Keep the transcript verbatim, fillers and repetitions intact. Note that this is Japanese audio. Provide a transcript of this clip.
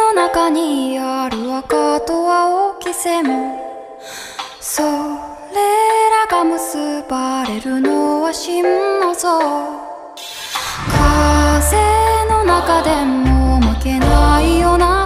の中にある赤と青き線、それらが結ばれるのは真の像。風の中でも負けないような